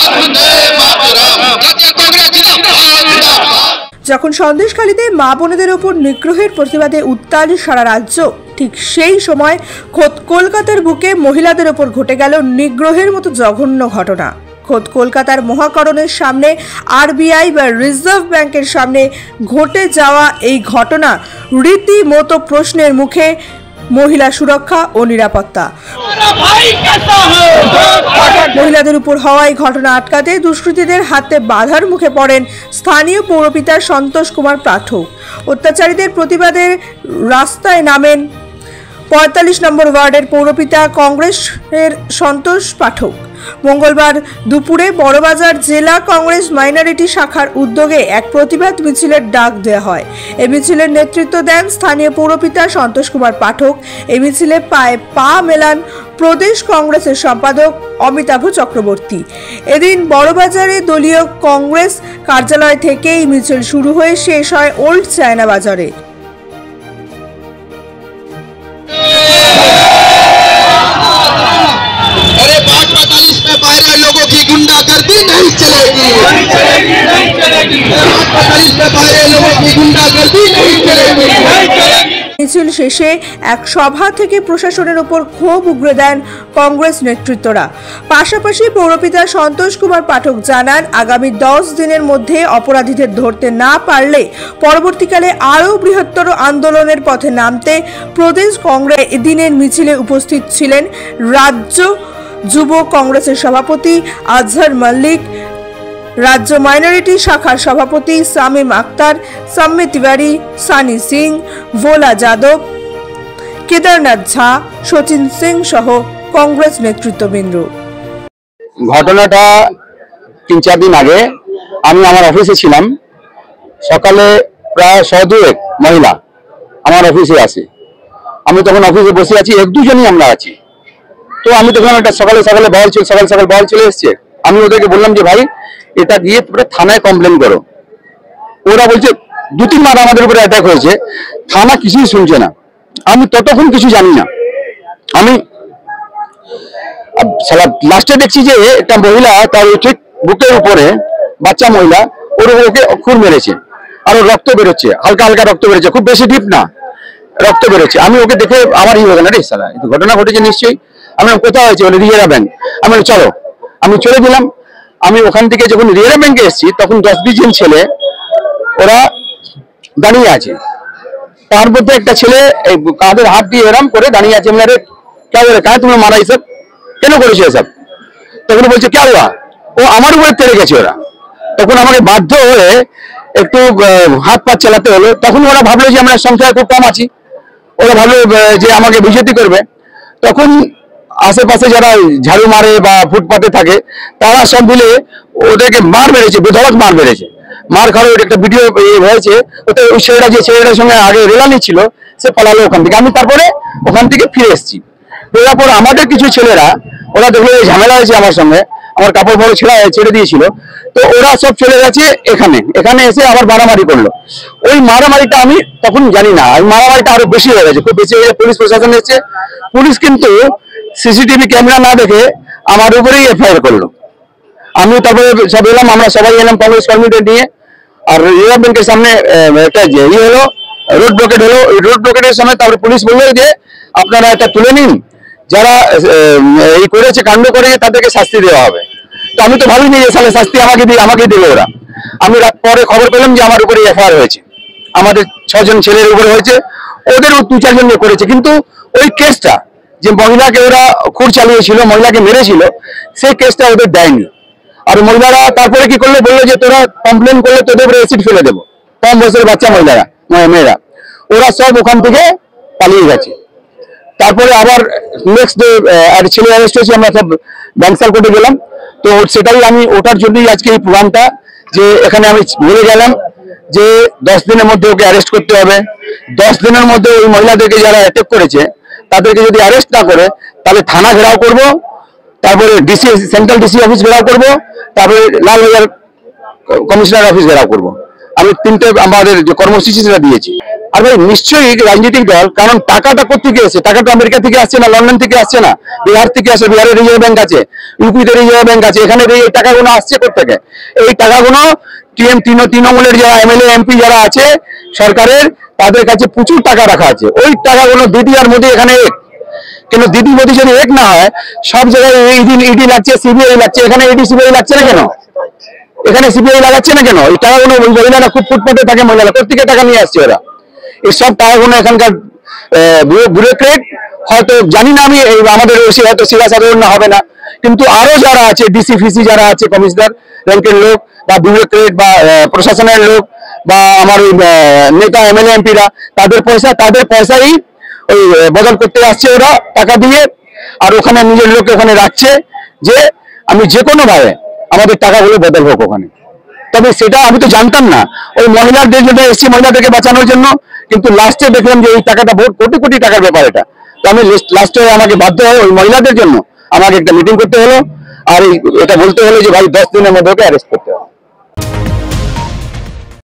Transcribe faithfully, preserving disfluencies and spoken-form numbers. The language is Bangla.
যখন সন্দেশখালীতে মা বোনেদের ওপর নিগ্রহের প্রতিবাদে উত্তাল সারা রাজ্য, ঠিক সেই সময় খোদ কলকাতার বুকে মহিলাদের ওপর ঘটে গেল নিগ্রহের মতো জঘন্য ঘটনা। খোদ কলকাতার মহাকরণের সামনে আরবিআই বা রিজার্ভ ব্যাংকের সামনে ঘটে যাওয়া এই ঘটনা রীতিমতো প্রশ্নের মুখে মহিলা সুরক্ষা ও নিরাপত্তা। মহিলাদের উপর হওয়া এই ঘটনা আটকাতে দুষ্কৃতীদের হাতে বাধার মুখে পড়েন স্থানীয় পৌরপিতা সন্তোষ কুমার পাঠক। অত্যাচারীদের প্রতিবাদে রাস্তায় নামেন পঁয়তাল্লিশ নম্বর ওয়ার্ডের পৌরপিতা কংগ্রেসের সন্তোষ পাঠক। মঙ্গলবার দুপুরে বড়বাজার জেলা কংগ্রেস মাইনরিটি শাখার উদ্যোগে এক প্রতিবাদ মিছিলের ডাক দেওয়া হয়। এই মিছিলের নেতৃত্ব দেন স্থানীয় পৌরপিতা সন্তোষ কুমার পাঠক। এই মিছিলে পায়ে পা মেলান প্রদেশ কংগ্রেসের সম্পাদক অমিতাভ চক্রবর্তী। এদিন বড়বাজারে দলীয় কংগ্রেস কার্যালয় থেকে এই মিছিল শুরু হয়ে শেষ হয় ওল্ড চায়না বাজারে। गुंडागर्दी नहीं चलेगी, नहीं चलेगी, नहीं चलेगी। लोगों की गुंडागर्दी नहीं चलेगी, नहीं चलेगी। মিছিল শেষে এক সভা থেকে প্রশাসনের উপর ক্ষোভ উগরে দেন কংগ্রেস নেতৃত্বরা। পাশাপাশি পৌরপিতা সন্তোষ কুমার পাঠক জানান, আগামী দশ দিনের মধ্যে অপরাধীদের ধরতে না পারলে পরবর্তীকালে আরও বৃহত্তর আন্দোলনের পথে নামতে প্রদেশ কংগ্রেস এদিনের মিছিলে উপস্থিত ছিলেন রাজ্য যুব কংগ্রেসের সভাপতি আজহার মল্লিক, রাজ্য মাইনরিটি শাখার সভাপতি সামিম আক্তার, সাম্মে তিওয়ারি, সানি সিং, ভোলা যাদব, কেদারনাথ ঝা, সচিন সিং সহ কংগ্রেস নেতৃত্ববৃন্দ। ঘটনাটা তিন চার দিন আগে আমি আমার অফিসে ছিলাম। সকালে প্রায় শো দুয়েক মহিলা আমার অফিসে আসে। আমি তখন অফিসে বসে আছি, এক দুজনই আমরা আছি। তো আমি তখন একটা সকালে সকালে বল ছিল সকাল সকাল বল চলে এসছে। আমি ওদেরকে বললাম যে ভাই এটা গিয়ে তোমরা থানায় কমপ্লেন করো। ওরা বলছে দু তিনবার আমাদের উপরে অ্যাটাক হয়েছে, থানা কিছুই শুনছে না। আমি ততক্ষণ কিছু জানি না। আমি লাস্টে দেখছি যে একটা মহিলা তার ঠিক বুকের উপরে, বাচ্চা মহিলা, ওর ওকে খুর মেরেছে, আর ওর রক্ত বেরোচ্ছে, হালকা হালকা রক্ত বেরোচ্ছে, খুব বেশি ডিপ না, রক্ত বেরোচ্ছে। আমি ওকে দেখে আমার ই হবে না রে সালা, ঘটনা ঘটেছে নিশ্চয়ই। আমি কোথাও হয়েছে বলে রিয়েরা ব্যাংক। আমি চলো, আমি চলে দিলাম। আমি ওখান থেকে যখন রিয়েরা ব্যাংকে এসেছি তখন দশ বিশ জন ছেলে ওরা দাঁড়িয়ে আছে। তার মধ্যে একটা ছেলে কাঁধের হাত দিয়ে এরম করে দাঁড়িয়ে আছে। আমি আরে কে বলে কাজ তোমরা মারা এসব কেন করেছো এসব? তখন বলছে কে হওয়া, ও আমার উপরে তেড়ে গেছে ওরা। তখন আমাকে বাধ্য হয়ে একটু হাত পা চালাতে হলো। তখন ওরা ভাবলো যে আমরা সংখ্যায় খুব কম আছি, ওরা ভাবলো যে আমাকে বিজেপি করবে। তখন আশেপাশে যারা ঝাড়ু মারে বা ফুটপাতে থাকে তারা সব মিলে ওদেরকে মার মেরেছে, বেধড়ক মার মেরেছে। মার খাওয়ার একটা ভিডিও হয়েছে, ওতে ওই ছেলেটা যে ছেলেটার সঙ্গে আগে রেলানি ছিল সে পালালো ওখান থেকে। আমি তারপরে ওখান থেকে ফিরে এসেছি। ফেরার পর আমাদের কিছু ছেলেরা ওরা দেখলো ঝামেলা হয়েছে আমার সঙ্গে, আমার কাপড় ফাপড় ছেড়ে ছেড়ে দিয়েছিল, তো ওরা সব চলে গেছে এখানে। এখানে এসে আবার মারামারি করলো। ওই মারামারিটা আমি তখন জানি না, ওই মারামারিটা আরো বেশি হয়ে গেছে, খুব বেশি হয়ে পুলিশ প্রশাসন এসেছে। পুলিশ কিন্তু সিসিটিভি ক্যামেরা না দেখে আমার উপরেই এফআইআর করলো। আমি তারপরে সব এলাম, আমরা সবাই এলাম কংগ্রেস কর্মীদের নিয়ে। আর রিজার্ভ ব্যাংকের সামনে একটা যে ইয়ে হলো, রোড ব্লকেট হলো। ওই রোড ব্লকেটের সময় তারপরে পুলিশ বললো যে আপনারা এটা তুলে নিন, যারা এই করেছে কাণ্ড করে তাদেরকে শাস্তি দেওয়া হবে। তো আমি তো ভাবিনি যে সালে শাস্তি আমাকে দিয়ে আমাকে দিল ওরা। আমি রাত পরে খবর পেলাম যে আমার উপরে এফআইআর হয়েছে, আমাদের ছজন ছেলের উপরে হয়েছে, ওদেরও দু চারজন করেছে। কিন্তু ওই কেসটা যে মহিলাকে ওরা খুর চালিয়েছিল, মহিলাকে মেরেছিল, সেই কেসটা ওদের দেয়নি। আর মহিলারা তারপরে কি করলো, বললো যে তোরা কমপ্লেন করলে তোদের উপরে অ্যাসিড ফেলে দেবো। কম বয়সের বাচ্চা মহিলারা মেয়েরা ওরা সব ওখান থেকে পালিয়ে গেছে। তারপরে আবার নেক্সট ডে ছেলে অ্যারেস্ট হয়েছে, আমরা সব ব্যাংসাল কোর্টে গেলাম। তো সেটাই আমি ওটার জন্যই আজকে এই প্রোগ্রামটা, যে এখানে আমি বলে গেলাম যে দশ দিনের মধ্যে ওকে অ্যারেস্ট করতে হবে। দশ দিনের মধ্যে ওই মহিলাদেরকে যারা অ্যাটাক করেছে তাদেরকে যদি অ্যারেস্ট না করে তাহলে থানা ঘেরাও করব, তারপরে ডিসি সেন্ট্রাল ডিসি অফিস ঘেরাও করব, তারপরে লালবাজার কমিশনার অফিস ঘেরাও করব। আমি তিনটে আমাদের যে কর্মসূচি সেটা দিয়েছি। আর ভাই নিশ্চয়ই রাজনৈতিক দল, কারণ টাকাটা কোথেকে এসে, টাকা তো আমেরিকা থেকে আসছে না, লন্ডন থেকে আসছে না, বিহার থেকে আসে, বিহারের রিজার্ভ ব্যাংক আছে, ইউপিতে রিজার্ভ ব্যাংক আছে, এখানে এই টাকাগুলো আসছে কোথেকে? এই টাকাগুলো টিএম তৃণমূলের যারা এমএলএ এমপি যারা আছে সরকারের, তাদের কাছে প্রচুর টাকা রাখা আছে। ওই টাকাগুলো দিদি আর মোদি এখানে এক, কেন দিদি মোদি যদি এক না হয়, সব জায়গায় ইডি ইডি লাগছে, সিবিআই লাগছে, এখানে ইডি সিবিআই লাগছে না কেন? এখানে সিবিআই লাগাচ্ছে না কেন? এই টাকাগুলো ওই মহিলারা খুব ফুটপাতে থাকে, মহিলারা প্রত্যেকে টাকা নিয়ে আসছে ওরা। এইসব টাকাগুলো এখানকার ব্যুরোক্রেট, হয়তো জানি না আমি, আমাদের হয়তো সিরা সাধারণ না হবে না, কিন্তু আরো যারা আছে ডিসি ফিসি যারা আছে, কমিশনার র্যাঙ্কের লোক বা ব্যুরোক্রেট বা প্রশাসনের লোক বা আমার ওই নেতা এমএলএ এমপিরা, তাদের পয়সা তাদের পয়সাই ওই বদল করতে আসছে ওরা টাকা দিয়ে, আর ওখানে নিজের লোক ওখানে রাখছে যে আমি যে কোনো ভাবে আমাদের টাকাগুলো বদল হোক ওখানে। তবে সেটা আমি তো জানতাম না, ওই মহিলাদের জন্য এসছি, মহিলাদেরকে বাঁচানোর জন্য, কিন্তু লাস্টে দেখলাম যে এই টাকাটা বহুত কোটি কোটি টাকার ব্যাপার এটা। তো আমি লাস্টে আমাকে বাধ্য হয়ে ওই মহিলাদের জন্য আমাকে একটা মিটিং করতে হলো, আর এটা বলতে হলো যে ভাই দশ দিনের মধ্যে ওকে অ্যারেস্ট করতে হবে।